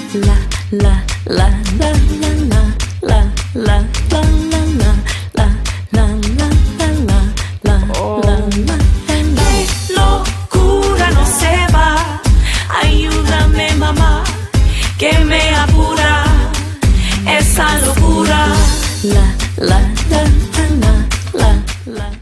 La, la, la, la, la, la, la, la, la, la, la, la, la, la, la, la, la, la. Qué locura no se va. Ayúdame, mamá, que me apura esa locura. La, la, la, la, la, la, la.